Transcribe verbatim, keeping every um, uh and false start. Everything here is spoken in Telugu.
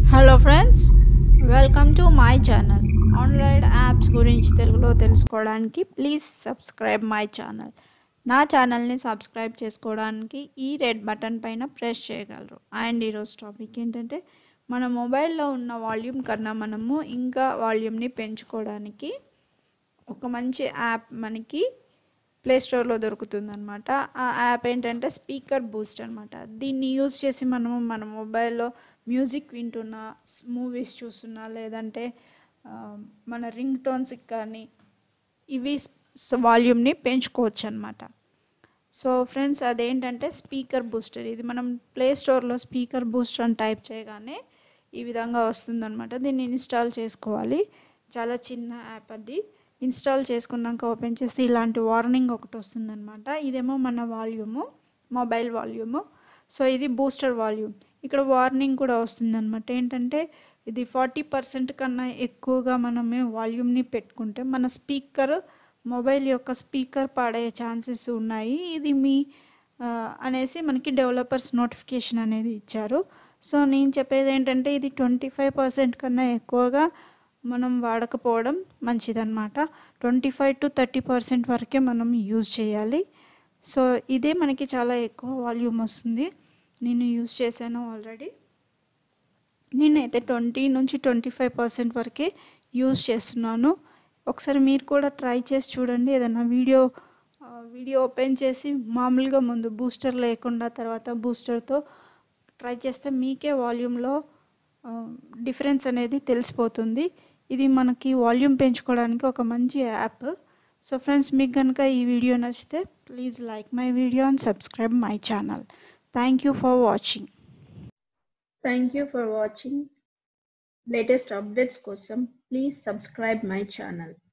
Hello friends, welcome to my channel. Online apps గురించి తెలుగులో తెలుసుకోవడానికి ప్లీజ్ సబ్స్క్రైబ్ మై ఛానల్. నా ఛానల్ని సబ్స్క్రైబ్ చేసుకోవడానికి ఈ రెడ్ బటన్ పైన ప్రెస్ చేయగలరు. అండ్ ఈరోజు టాపిక్ ఏంటంటే, మన మొబైల్లో ఉన్న వాల్యూమ్ కన్నా మనము ఇంకా వాల్యూమ్ని పెంచుకోవడానికి ఒక మంచి యాప్ మనకి ప్లే స్టోర్లో దొరుకుతుంది అనమాట. ఆ యాప్ ఏంటంటే స్పీకర్ బూస్ట్ అనమాట. దీన్ని యూజ్ చేసి మనము మన మొబైల్లో మ్యూజిక్ వింటున్నా, మూవీస్ చూస్తున్నా, లేదంటే మన రింగ్ టోన్స్కి కానీ ఇవి వాల్యూమ్ని పెంచుకోవచ్చు అనమాట. సో ఫ్రెండ్స్, అదేంటంటే స్పీకర్ బూస్టర్. ఇది మనం ప్లే స్టోర్లో స్పీకర్ బూస్టర్ అని టైప్ చేయగానే ఈ విధంగా వస్తుందన్నమాట. దీన్ని ఇన్స్టాల్ చేసుకోవాలి. చాలా చిన్న యాప్ అది. ఇన్స్టాల్ చేసుకున్నాక ఓపెన్ చేస్తే ఇలాంటి వార్నింగ్ ఒకటి వస్తుందన్నమాట. ఇదేమో మన వాల్యూము, మొబైల్ వాల్యూము. సో ఇది బూస్టర్ వాల్యూమ్. ఇక్కడ వార్నింగ్ కూడా వస్తుందన్నమాట. ఏంటంటే ఇది ఫార్టీ పర్సెంట్ కన్నా ఎక్కువగా మనమే వాల్యూమ్ని పెట్టుకుంటే మన స్పీకర్, మొబైల్ యొక్క స్పీకర్ పాడయ్యే ఛాన్సెస్ ఉన్నాయి. ఇది మీ అనేసి మనకి డెవలపర్స్ నోటిఫికేషన్ అనేది ఇచ్చారు. సో నేను చెప్పేది ఏంటంటే ఇది ట్వంటీ ఫైవ్ పర్సెంట్ కన్నా ఎక్కువగా మనం వాడకపోవడం మంచిదన్నమాట. Twenty five to thirty percent వరకే మనం యూజ్ చేయాలి. సో ఇదే మనకి చాలా ఎక్కువ వాల్యూమ్ వస్తుంది. నేను యూజ్ చేశాను ఆల్రెడీ. నేనైతే ట్వంటీ నుంచి ట్వంటీ ఫైవ్ పర్సెంట్ వరకే యూజ్ చేస్తున్నాను. ఒకసారి మీరు కూడా ట్రై చేసి చూడండి. ఏదైనా వీడియో వీడియో ఓపెన్ చేసి మామూలుగా ముందు బూస్టర్ లేకుండా తర్వాత బూస్టర్తో ట్రై చేస్తే మీకే వాల్యూమ్లో డిఫరెన్స్ అనేది తెలిసిపోతుంది. ఇది మనకి వాల్యూమ్ పెంచుకోవడానికి ఒక మంచి యాప్. సో ఫ్రెండ్స్, మీకు కనుక ఈ వీడియో నచ్చితే please like my video and subscribe my channel. Thank you for watching. Thank you for watching. Latest updates కోసం ప్లీజ్ సబ్స్క్రైబ్ మై ఛానల్.